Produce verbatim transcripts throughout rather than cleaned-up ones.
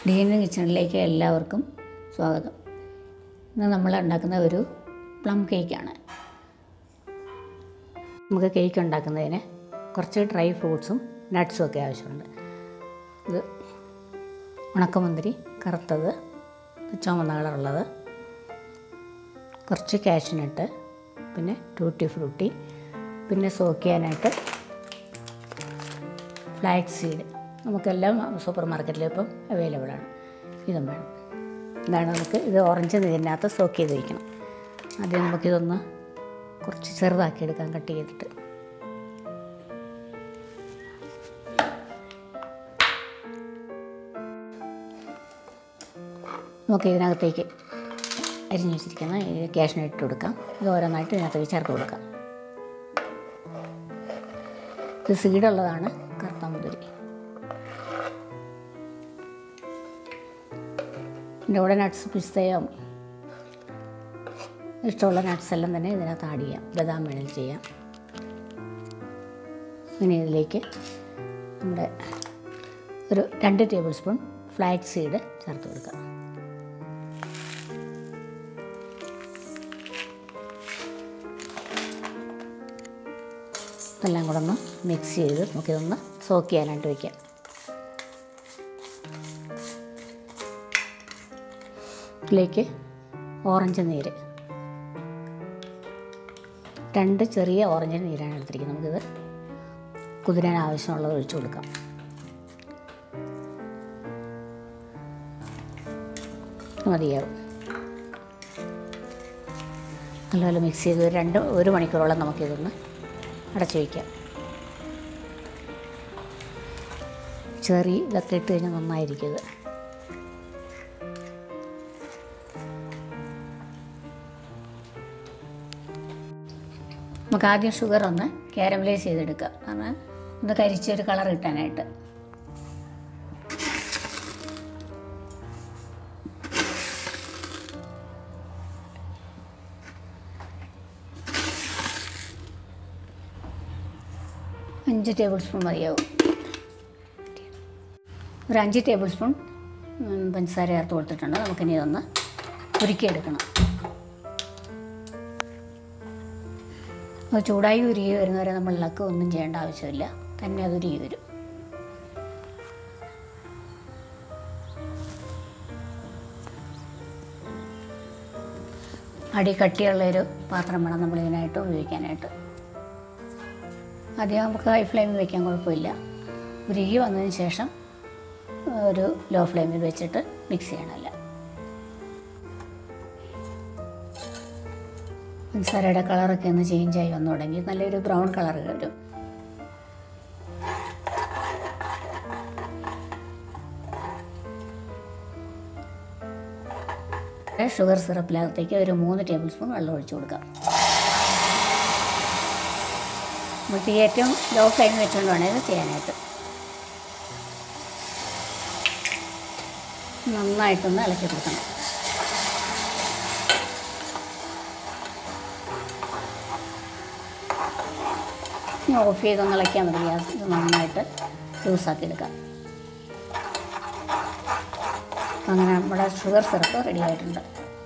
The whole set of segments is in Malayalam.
ഡീന് കിച്ചണിലേക്ക് എല്ലാവർക്കും സ്വാഗതം. ഇന്ന് നമ്മൾ ഉണ്ടാക്കുന്ന ഒരു പ്ലം കേക്കാണ്. നമുക്ക് കേക്ക് ഉണ്ടാക്കുന്നതിന് കുറച്ച് ഡ്രൈ ഫ്രൂട്ട്സും നട്ട്സും ഒക്കെ ആവശ്യമുണ്ട്. ഇത് ഉണക്കമുന്തിരി കറുത്തത്, ചുവന്ന കളറുള്ളത്, കുറച്ച് കാഷ്യൂനട്ട്, പിന്നെ ടൂട്ടി ഫ്രൂട്ടി, പിന്നെ സോക്ക് ചെയ്യാനായിട്ട് ഫ്ലാക്സ് സീഡ്. നമുക്കെല്ലാം സൂപ്പർ മാർക്കറ്റിൽ ഇപ്പം അവൈലബിളാണ്. ഇതും വേണം. ഇതാണ് നമുക്ക് ഇത് ഓറഞ്ച് നീരിനകത്ത് സോക്ക് ചെയ്ത് വയ്ക്കണം. ആദ്യം നമുക്കിതൊന്ന് കുറച്ച് ചെറുതാക്കി എടുക്കാം, കട്ട് ചെയ്തിട്ട്. നമുക്ക് ഇതിനകത്തേക്ക് അരിഞ്ഞ് വെച്ചിരിക്കുന്ന ഈ കാഷ്യൂനട്ട് ഇട്ട് കൊടുക്കാം. ഇത് ഓരോന്നായിട്ട് ഇതിനകത്തേക്ക് ചേർത്ത് കൊടുക്കാം. ഇത് സീഡുള്ളതാണ് കറുത്ത മുന്തിരി. ഇതിൻ്റെ കൂടെ നട്ട്സ്, പിസ്തയോ ഇഷ്ടമുള്ള നട്ട്സ് എല്ലാം തന്നെ ഇതിനകത്ത് ആഡ് ചെയ്യാം. ബദാം വേണമെങ്കിൽ ചെയ്യാം. ഇനി ഇതിലേക്ക് നമ്മുടെ ഒരു രണ്ട് ടേബിൾ സ്പൂൺ ഫ്ലാക്സ് സീഡ് ചേർത്ത് കൊടുക്കാം. ഇതെല്ലാം കൂടെ ഒന്ന് മിക്സ് ചെയ്ത് നമുക്കിതൊന്ന് സോക്ക് ചെയ്യാനായിട്ട് വയ്ക്കാം. ഇതിലേക്ക് ഓറഞ്ച് നീര്, രണ്ട് ചെറിയ ഓറഞ്ച് നീരാണ് എടുത്തിരിക്കുന്നത്. നമുക്കിത് കുതിരാൻ ആവശ്യമുള്ളത് ഒഴിച്ചു കൊടുക്കാം. മതിയാവും. നല്ലപോലെ മിക്സ് ചെയ്ത് രണ്ട് ഒരു മണിക്കൂറോളം നമുക്കിതൊന്ന് അടച്ചു വയ്ക്കാം. ചെറി ഇതൊക്കെ ഇട്ട് കഴിഞ്ഞാൽ നന്നായിരിക്കും ഇത്. നമുക്ക് ആദ്യം ഷുഗർ ഒന്ന് കാരമലൈസ് ചെയ്തെടുക്കാം. കാരണം ഒന്ന് കരിച്ചൊരു കളർ കിട്ടാനായിട്ട്. അഞ്ച് ടേബിൾ സ്പൂൺ മതിയാവും. ഒരു അഞ്ച് ടേബിൾ സ്പൂൺ പഞ്ചസാര ചേർത്ത് കൊടുത്തിട്ടുണ്ട്. നമുക്കിനി ഇതൊന്ന് ഉരുക്കിയെടുക്കണം. അത് ചൂടായി ഉരുകി വരുന്നവരെ നമ്മൾ ഇളക്ക് ഒന്നും ചെയ്യേണ്ട ആവശ്യമില്ല. തന്നെ അത് ഉരുകി വരും. അടി കട്ടിയുള്ളൊരു പാത്രം വേണം നമ്മളിതിനായിട്ട് ഉപയോഗിക്കാനായിട്ട്. ആദ്യം നമുക്ക് ഹൈ ഫ്ലെയിമിൽ വയ്ക്കാൻ കുഴപ്പമില്ല. ഉരുകി വന്നതിന് ശേഷം ഒരു ലോ ഫ്ലെയിമിൽ വെച്ചിട്ട് മിക്സ് ചെയ്യണമല്ല. പഞ്ചസാരയുടെ കളറൊക്കെ ഒന്ന് ചേഞ്ചായി വന്നു തുടങ്ങി. നല്ലൊരു ബ്രൗൺ കളർ വരും. ഷുഗർ സിറപ്പിനകത്തേക്ക് ഒരു മൂന്ന് ടേബിൾ സ്പൂൺ വെള്ളം ഒഴിച്ചു കൊടുക്കാം. നമുക്ക് ഏറ്റവും ലോ ഫ്ലെയിം വെച്ചുകൊണ്ട് വേണം ഇത് ചെയ്യാനായിട്ട്. നന്നായിട്ടൊന്ന് ഇളക്കി കൊടുക്കണം. ഓഫ് ചെയ്തൊന്ന് ഇളക്കിയാൽ മതി. ഇത് നന്നായിട്ട് ലൂസാക്കി എടുക്കാം. അങ്ങനെ നമ്മുടെ ഷുഗർ സിറപ്പ് റെഡി ആയിട്ടുണ്ട്.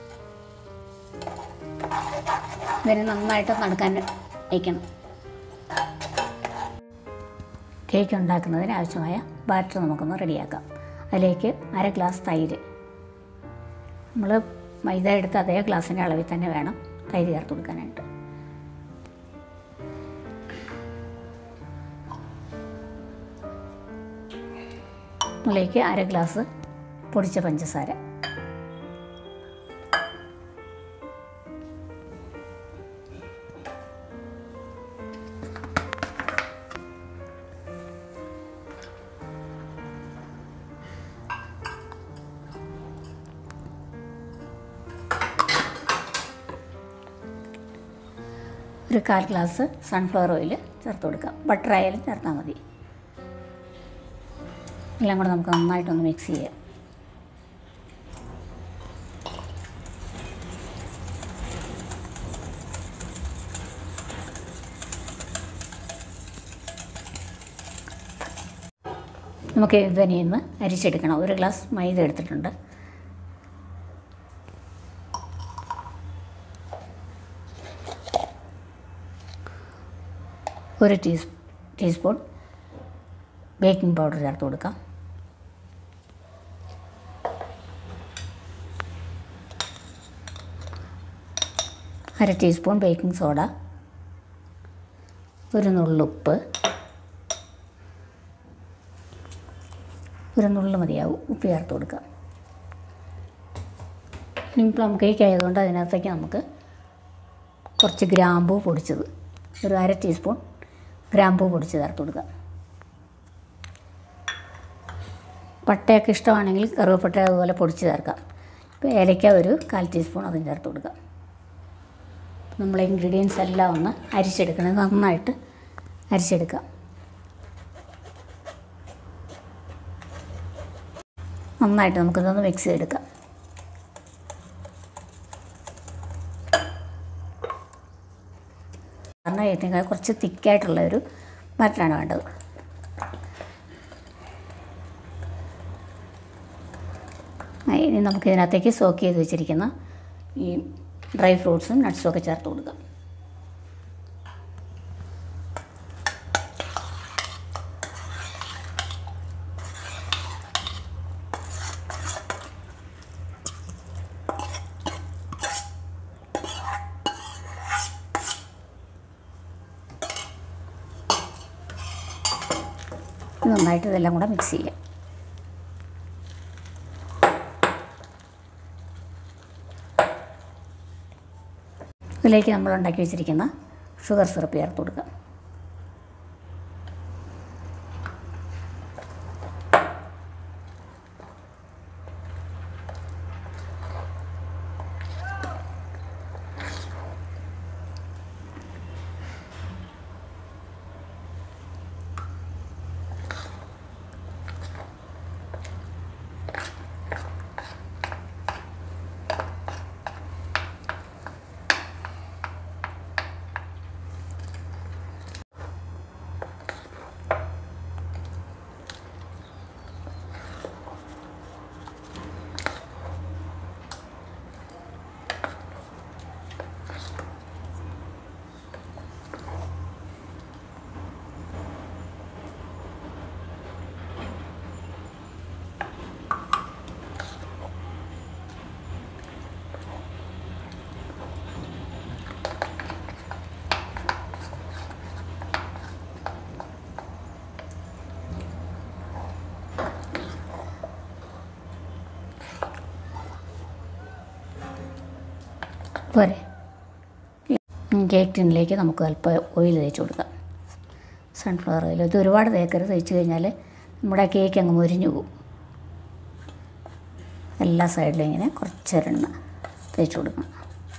ഇതിന് നന്നായിട്ട് നടക്കാൻ വയ്ക്കണം. കേക്ക് ഉണ്ടാക്കുന്നതിന് ആവശ്യമായ ബാറ്റർ നമുക്കൊന്ന് റെഡിയാക്കാം. അതിലേക്ക് അര ഗ്ലാസ് തൈര്. നമ്മൾ മൈദ എടുത്ത് അതേ ഗ്ലാസിൻ്റെ അളവിൽ തന്നെ വേണം തൈര് ചേർത്ത് കൊടുക്കാനായിട്ട്. അതിലേക്ക് അര ഗ്ലാസ് പൊടിച്ച പഞ്ചസാര, ഒരു കാൽ ഗ്ലാസ് സൺഫ്ലവർ ഓയിൽ ചേർത്ത് കൊടുക്കാം. ബട്ടർ ആയാലും ചേർത്താൽ മതി. എല്ലാം കൂടെ നമുക്ക് നന്നായിട്ടൊന്ന് മിക്സ് ചെയ്യാം. നമുക്ക് ഇതിനെ ഒന്ന് അരിച്ചെടുക്കണം. ഒരു ഗ്ലാസ് മൈദ എടുത്തിട്ടുണ്ട്. ഒരു ടീസ് ടീസ്പൂൺ ബേക്കിംഗ് പൗഡർ ചേർത്ത് കൊടുക്കാം. അര ടീസ്പൂൺ ബേക്കിംഗ് സോഡ, ഒരു നുള്ളുപ്പ്, ഒരു നുള്ളു മതിയാവും ഉപ്പ് ചേർത്ത് കൊടുക്കാം. ഇനി പ്ലം കേക്ക് ആയതുകൊണ്ട് അതിനകത്തേക്ക് നമുക്ക് കുറച്ച് ഗ്രാമ്പൂ പൊടിച്ചത്, ഒരു അര ടീസ്പൂൺ ഗ്രാമ്പൂ പൊടിച്ച് ചേർത്ത് കൊടുക്കാം. പട്ടയൊക്കെ ഇഷ്ടമാണെങ്കിൽ കറുവപ്പട്ട അതുപോലെ പൊടിച്ച് ചേർക്കാം. ഇപ്പോൾ ഏലയ്ക്ക ഒരു കാൽ ടീസ്പൂൺ അതും ചേർത്ത് കൊടുക്കാം. നമ്മളെ ഇൻഗ്രീഡിയൻസ് എല്ലാം ഒന്ന് അരിച്ചെടുക്കണം. നന്നായിട്ട് അരിച്ചെടുക്കാം. നന്നായിട്ട് നമുക്കിതൊന്ന് മിക്സ് ചെയ്തെടുക്കാം. കാരണം ഏറ്റവും കുറച്ച് തിക്കായിട്ടുള്ള ഒരു ബാറ്ററാണ് വേണ്ടത്. ഇനി നമുക്കിതിനകത്തേക്ക് സോക്ക് ചെയ്ത് വെച്ചിരിക്കുന്ന ഈ ഡ്രൈ ഫ്രൂട്ട്സും നട്ട്സും ഒക്കെ ചേർത്ത് കൊടുക്കാം. നന്നായിട്ട് ഇതെല്ലാം കൂടെ മിക്സ് ചെയ്യാം. ഇതിലേക്ക് നമ്മൾ ഉണ്ടാക്കി വെച്ചിരിക്കുന്ന ഷുഗർ സിറപ്പ് ചേർത്ത് കൊടുക്കാം. പോരെ. കേക്ക് ടിന്നിലേക്ക് നമുക്ക് അല്പം ഓയിൽ തേച്ച് കൊടുക്കാം. Sunflower oil. ഇത് ഒരുപാട് തേക്കരുത്. തേച്ച് കഴിഞ്ഞാൽ നമ്മുടെ കേക്ക് അങ്ങ് മുരിഞ്ഞു പോകും. എല്ലാ സൈഡിലും ഇങ്ങനെ കുറച്ചെണ്ണ തേച്ച് കൊടുക്കണം.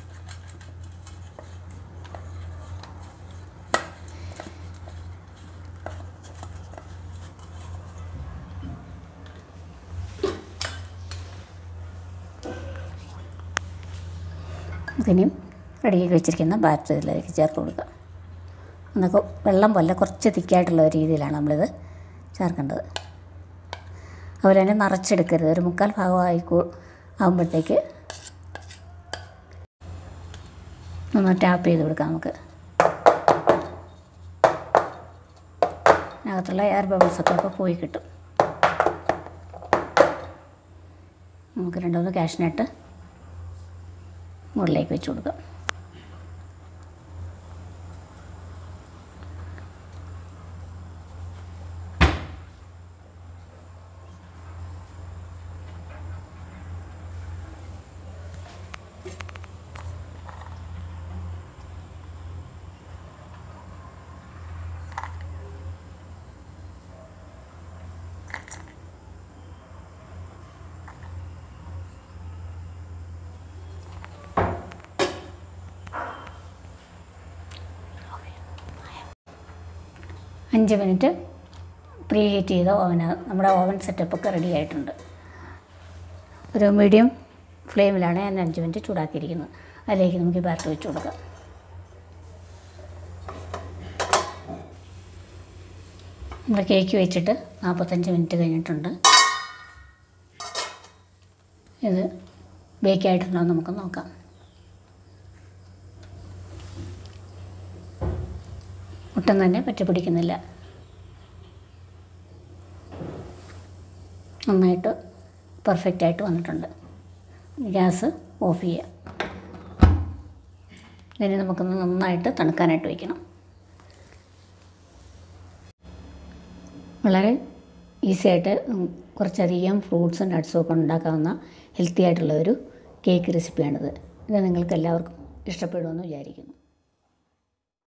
ഇതിനും റെഡിയാക്കി വെച്ചിരിക്കുന്ന ബാറ്റർ ഇതിലേക്ക് ചേർത്ത് കൊടുക്കുക. എന്നൊക്കെ വെള്ളം പോലെ കുറച്ച് തിക്കായിട്ടുള്ള രീതിയിലാണ് നമ്മളിത് ചേർക്കേണ്ടത്. അതുപോലെ തന്നെ നിറച്ചെടുക്കരുത്. ഒരു മുക്കാൽ ഭാഗമായി ആകുമ്പോഴത്തേക്ക് ഒന്ന് ടാപ്പ് ചെയ്ത് കൊടുക്കാം. നമുക്ക് അതിനകത്തുള്ള എയർ ബബിൾസൊക്കെ ഇപ്പോൾ പോയി കിട്ടും. നമുക്ക് രണ്ടുമൂന്ന് കാഷ്നട്ട് മുകളിലേക്ക് വെച്ച് കൊടുക്കാം. അഞ്ച് മിനിറ്റ് പ്രീ ഹീറ്റ് ചെയ്ത ഓവന് നമ്മുടെ ഓവൻ സെറ്റപ്പൊക്കെ റെഡി ആയിട്ടുണ്ട്. ഒരു മീഡിയം ഫ്ലെയിമിലാണ് ഞാൻ അഞ്ച് മിനിറ്റ് ചൂടാക്കിയിരിക്കുന്നത്. അതിലേക്ക് നമുക്ക് ഈ ബാറ്റർ വെച്ച് കൊടുക്കാം. നമ്മുടെ കേക്ക് വെച്ചിട്ട് നാൽപ്പത്തഞ്ച് മിനിറ്റ് കഴിഞ്ഞിട്ടുണ്ട്. ഇത് ബേക്കായിട്ടുണ്ടോ എന്ന് നമുക്ക് നോക്കാം. ഒട്ടും തന്നെ പറ്റി പിടിക്കുന്നില്ല. നന്നായിട്ട് പെർഫെക്റ്റായിട്ട് വന്നിട്ടുണ്ട്. ഗ്യാസ് ഓഫ് ചെയ്യാം. ഇതിനെ നമുക്കൊന്ന് നന്നായിട്ട് തണുക്കാനായിട്ട് വയ്ക്കണം. വളരെ ഈസി ആയിട്ട് കുറച്ചധികം ഫ്രൂട്ട്സും നട്ട്സും ഒക്കെ ഉണ്ടാക്കാവുന്ന ഹെൽത്തി ആയിട്ടുള്ള ഒരു കേക്ക് റെസിപ്പിയാണിത്. ഇത് നിങ്ങൾക്ക് എല്ലാവർക്കും ഇഷ്ടപ്പെടുമെന്ന് വിചാരിക്കുന്നു.